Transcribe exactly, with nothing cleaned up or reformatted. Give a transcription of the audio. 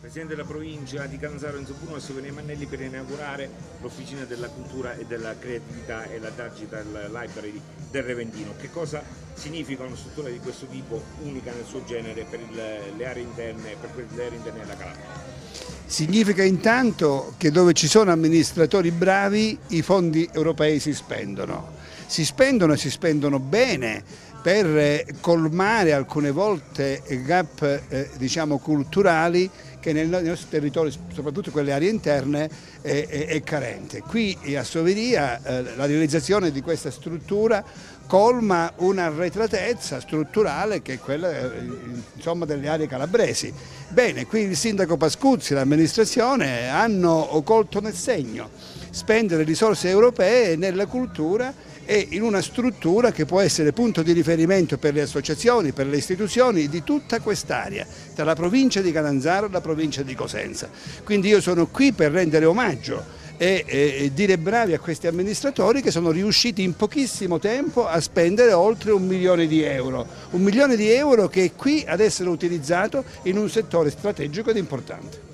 Presidente della provincia di Catanzaro Enzo Bruno e Silvia Mannelli per inaugurare l'Officina della Cultura e della Creatività e la Digital Library del Reventino. Che cosa significa una struttura di questo tipo, unica nel suo genere, per il, le aree interne, per le aree interne della Calabria? Significa intanto che dove ci sono amministratori bravi i fondi europei si spendono, si spendono e si spendono bene per colmare alcune volte gap eh, diciamo culturali che nel nostro territorio, soprattutto quelle aree interne, è, è, è carente. Qui a Soveria eh, la realizzazione di questa struttura colma un'arretratezza strutturale che è quella insomma, delle aree calabresi. Bene, qui il sindaco Pascuzzi e l'amministrazione hanno colto nel segno, spendere risorse europee nella cultura e in una struttura che può essere punto di riferimento per le associazioni, per le istituzioni di tutta quest'area, dalla provincia di Catanzaro alla provincia di Cosenza. Quindi io sono qui per rendere omaggio e, e dire bravi a questi amministratori che sono riusciti in pochissimo tempo a spendere oltre un milione di euro, un milione di euro che è qui ad essere utilizzato in un settore strategico ed importante.